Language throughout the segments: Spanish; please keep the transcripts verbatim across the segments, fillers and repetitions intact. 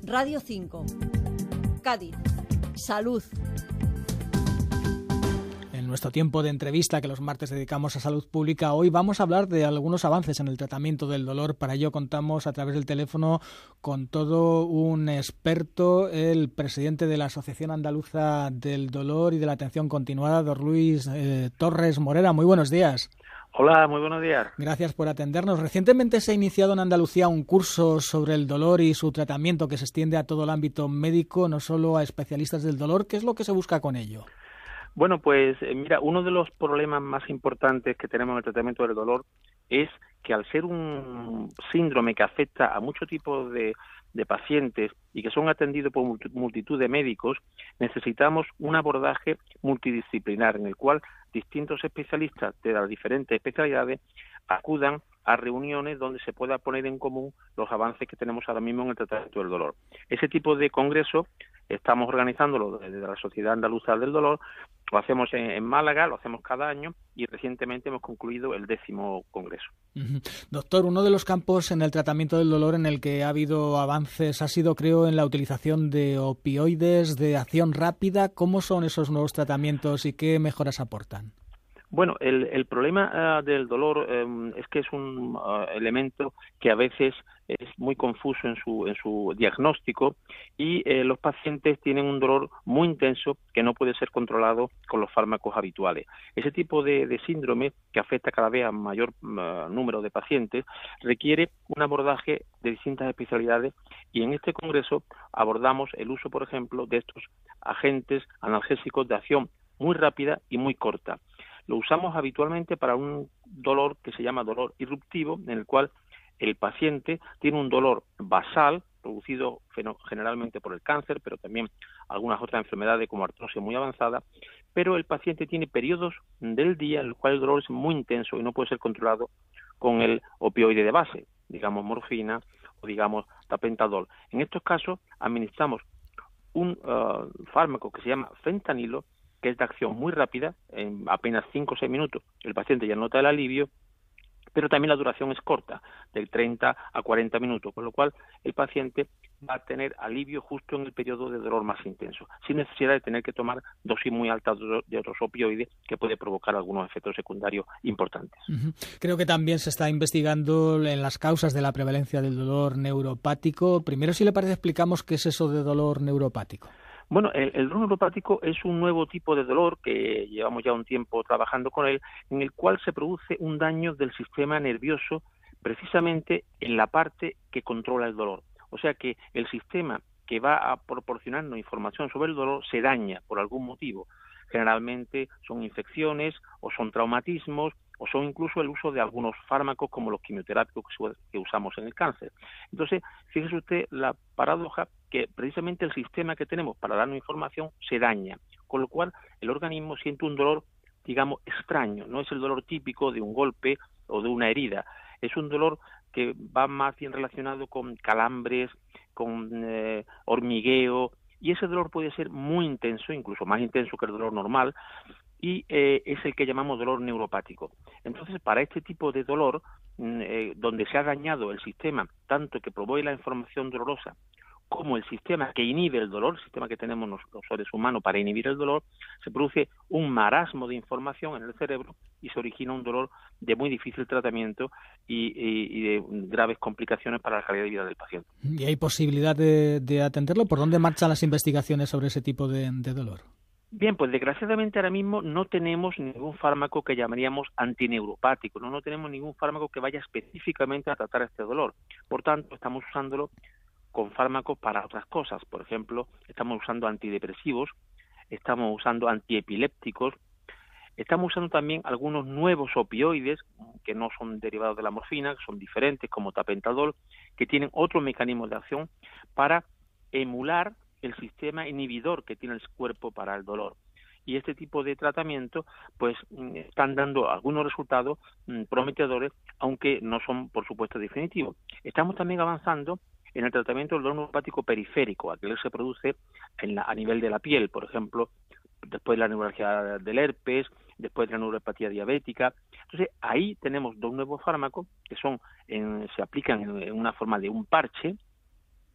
Radio cinco. Cádiz. Salud. En nuestro tiempo de entrevista que los martes dedicamos a salud pública, hoy vamos a hablar de algunos avances en el tratamiento del dolor. Para ello contamos a través del teléfono con todo un experto, el presidente de la Asociación Andaluza del Dolor y de la Atención Continuada, don Luis eh, Torres Morera. Muy buenos días. Hola, muy buenos días. Gracias por atendernos. Recientemente se ha iniciado en Andalucía un curso sobre el dolor y su tratamiento que se extiende a todo el ámbito médico, no solo a especialistas del dolor. ¿Qué es lo que se busca con ello? Bueno, pues mira, uno de los problemas más importantes que tenemos en el tratamiento del dolor es que al ser un síndrome que afecta a muchos tipos de, de pacientes y que son atendidos por multitud de médicos, necesitamos un abordaje multidisciplinar en el cual distintos especialistas de las diferentes especialidades acudan a reuniones donde se pueda poner en común los avances que tenemos ahora mismo en el tratamiento del dolor. Ese tipo de congreso estamos organizándolo desde la Sociedad Andaluza del Dolor, lo hacemos en, en Málaga, lo hacemos cada año y recientemente hemos concluido el décimo congreso. Uh-huh. Doctor, uno de los campos en el tratamiento del dolor en el que ha habido avances ha sido, creo, en la utilización de opioides de acción rápida. ¿Cómo son esos nuevos tratamientos y qué mejoras aportan? Bueno, el, el problema uh, del dolor um, es que es un uh, elemento que a veces es muy confuso en su en su diagnóstico y eh, los pacientes tienen un dolor muy intenso que no puede ser controlado con los fármacos habituales. Ese tipo de, de síndrome, que afecta cada vez a mayor uh, número de pacientes, requiere un abordaje de distintas especialidades y en este congreso abordamos el uso, por ejemplo, de estos agentes analgésicos de acción muy rápida y muy corta. Lo usamos habitualmente para un dolor que se llama dolor irruptivo, en el cual el paciente tiene un dolor basal, producido generalmente por el cáncer, pero también algunas otras enfermedades como artrosis muy avanzada, pero el paciente tiene periodos del día en el cual el dolor es muy intenso y no puede ser controlado con el opioide de base, digamos morfina o digamos tapentadol. En estos casos administramos un uh, fármaco que se llama fentanilo, que es de acción muy rápida, en apenas cinco o seis minutos el paciente ya nota el alivio, pero también la duración es corta, de treinta a cuarenta minutos, con lo cual el paciente va a tener alivio justo en el periodo de dolor más intenso, sin necesidad de tener que tomar dosis muy altas de otros opioides que puede provocar algunos efectos secundarios importantes. Uh-huh. Creo que también se está investigando en las causas de la prevalencia del dolor neuropático. Primero, si le parece, explicamos qué es eso de dolor neuropático. Bueno, el, el dolor neuropático es un nuevo tipo de dolor que llevamos ya un tiempo trabajando con él, en el cual se produce un daño del sistema nervioso precisamente en la parte que controla el dolor. O sea que el sistema que va a proporcionarnos información sobre el dolor se daña por algún motivo. Generalmente son infecciones o son traumatismos o son incluso el uso de algunos fármacos como los quimioterápicos que usamos en el cáncer. Entonces, fíjese usted la paradoja que precisamente el sistema que tenemos para darnos información se daña, con lo cual el organismo siente un dolor, digamos, extraño. No es el dolor típico de un golpe o de una herida, es un dolor que va más bien relacionado con calambres, con eh, hormigueo, y ese dolor puede ser muy intenso, incluso más intenso que el dolor normal, y eh, es el que llamamos dolor neuropático. Entonces, para este tipo de dolor, eh, donde se ha dañado el sistema, tanto que provee la información dolorosa, como el sistema que inhibe el dolor, el sistema que tenemos los, los seres humanos para inhibir el dolor, se produce un marasmo de información en el cerebro y se origina un dolor de muy difícil tratamiento y, y, y de graves complicaciones para la calidad de vida del paciente. ¿Y hay posibilidad de, de atenderlo? ¿Por dónde marchan las investigaciones sobre ese tipo de, de dolor? Bien, pues desgraciadamente ahora mismo no tenemos ningún fármaco que llamaríamos antineuropático, no, no tenemos ningún fármaco que vaya específicamente a tratar este dolor. Por tanto, estamos usándolo con fármacos para otras cosas. Por ejemplo, estamos usando antidepresivos, estamos usando antiepilépticos, estamos usando también algunos nuevos opioides que no son derivados de la morfina, que son diferentes, como tapentadol, que tienen otro mecanismo de acción para emular el sistema inhibidor que tiene el cuerpo para el dolor. Y este tipo de tratamiento pues están dando algunos resultados mmm, prometedores, aunque no son, por supuesto, definitivos. Estamos también avanzando en el tratamiento del dolor neuropático periférico, aquel que se produce en la, a nivel de la piel, por ejemplo, después de la neuralgia del herpes, después de la neuropatía diabética. Entonces, ahí tenemos dos nuevos fármacos que son en, se aplican en, en una forma de un parche.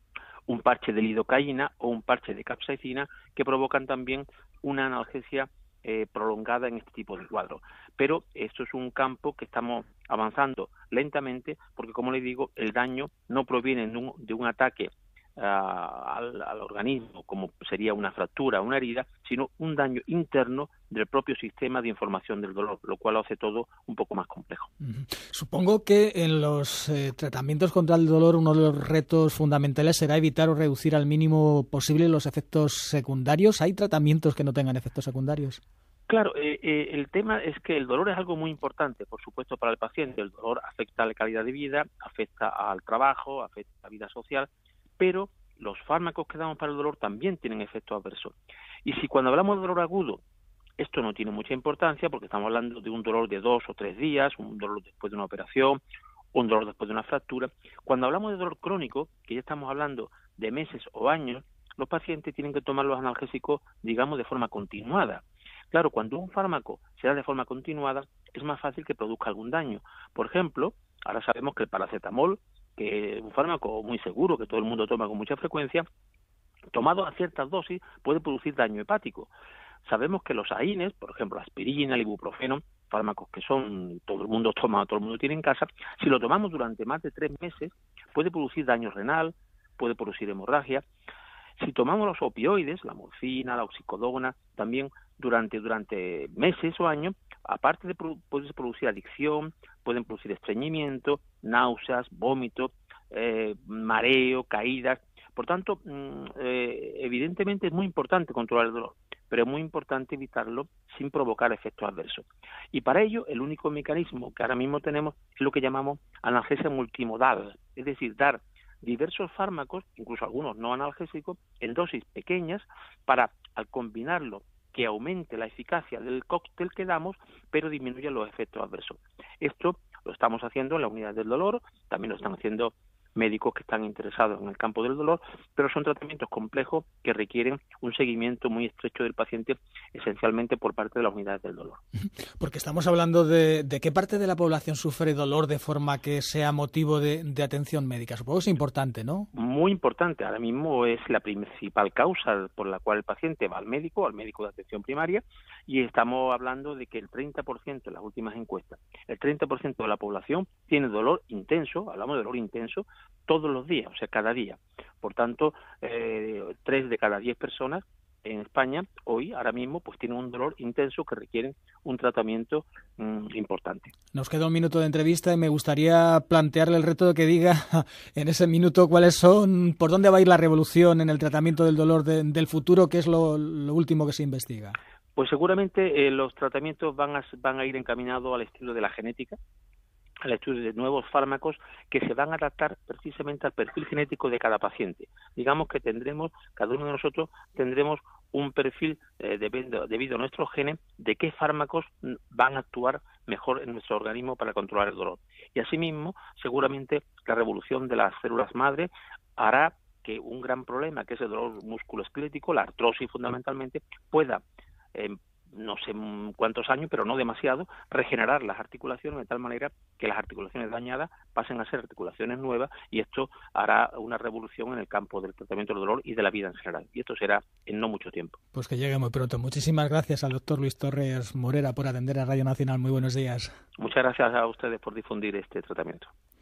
un parche de lidocaína o un parche de capsaicina, que provocan también una analgesia eh, prolongada en este tipo de cuadros. Pero esto es un campo que estamos avanzando lentamente, porque, como les digo, el daño no proviene de un, de un ataque uh, al, al organismo, como sería una fractura o una herida, sino un daño interno del propio sistema de información del dolor, lo cual lo hace todo un poco más complejo. Supongo que en los eh, tratamientos contra el dolor uno de los retos fundamentales será evitar o reducir al mínimo posible los efectos secundarios. ¿Hay tratamientos que no tengan efectos secundarios? Claro, eh, eh, el tema es que el dolor es algo muy importante, por supuesto, para el paciente. El dolor afecta a la calidad de vida, afecta al trabajo, afecta a la vida social, pero los fármacos que damos para el dolor también tienen efectos adversos. Y si cuando hablamos de dolor agudo, esto no tiene mucha importancia, porque estamos hablando de un dolor de dos o tres días, un dolor después de una operación, un dolor después de una fractura. Cuando hablamos de dolor crónico, que ya estamos hablando de meses o años, los pacientes tienen que tomar los analgésicos, digamos, de forma continuada. Claro, cuando un fármaco se da de forma continuada, es más fácil que produzca algún daño. Por ejemplo, ahora sabemos que el paracetamol, que es un fármaco muy seguro, que todo el mundo toma con mucha frecuencia, tomado a ciertas dosis, puede producir daño hepático. Sabemos que los AINES, por ejemplo, aspirina, el ibuprofeno, fármacos que son todo el mundo toma, todo el mundo tiene en casa, si lo tomamos durante más de tres meses, puede producir daño renal, puede producir hemorragia. Si tomamos los opioides, la morfina, la oxicodona, también durante durante meses o años, aparte de produ- pueden producir adicción, pueden producir estreñimiento, náuseas, vómitos, eh, mareo, caídas. Por tanto, mmm, eh, evidentemente es muy importante controlar el dolor, pero es muy importante evitarlo sin provocar efectos adversos. Y para ello, el único mecanismo que ahora mismo tenemos es lo que llamamos analgesia multimodal, es decir, dar diversos fármacos, incluso algunos no analgésicos, en dosis pequeñas para, al combinarlo, que aumente la eficacia del cóctel que damos, pero disminuya los efectos adversos. Esto lo estamos haciendo en la unidad del dolor, también lo están haciendo médicos que están interesados en el campo del dolor, pero son tratamientos complejos que requieren un seguimiento muy estrecho del paciente, esencialmente por parte de las unidades del dolor. Porque estamos hablando de, de qué parte de la población sufre dolor de forma que sea motivo de, de atención médica. Supongo que es importante, ¿no? Muy importante. Ahora mismo es la principal causa por la cual el paciente va al médico, al médico de atención primaria, y estamos hablando de que el treinta por ciento en las últimas encuestas, el treinta por ciento de la población tiene dolor intenso, hablamos de dolor intenso, todos los días, o sea, cada día. Por tanto, eh, tres de cada diez personas en España, hoy, ahora mismo, pues tienen un dolor intenso que requieren un tratamiento mmm, importante. Nos queda un minuto de entrevista y me gustaría plantearle el reto de que diga en ese minuto cuáles son, por dónde va a ir la revolución en el tratamiento del dolor de, del futuro, qué es lo, lo último que se investiga. Pues seguramente eh, los tratamientos van a, van a ir encaminados al estilo de la genética, al estudio de nuevos fármacos que se van a adaptar precisamente al perfil genético de cada paciente. Digamos que tendremos, cada uno de nosotros tendremos un perfil eh, debido, debido a nuestros genes de qué fármacos van a actuar mejor en nuestro organismo para controlar el dolor. Y asimismo, seguramente la revolución de las células madre hará que un gran problema, que es el dolor musculoesquelético, la artrosis fundamentalmente, pueda eh, no sé cuántos años, pero no demasiado, regenerar las articulaciones de tal manera que las articulaciones dañadas pasen a ser articulaciones nuevas, y esto hará una revolución en el campo del tratamiento del dolor y de la vida en general. Y esto será en no mucho tiempo. Pues que llegue muy pronto. Muchísimas gracias al doctor Luis Torres Morera por atender a Radio Nacional. Muy buenos días. Muchas gracias a ustedes por difundir este tratamiento.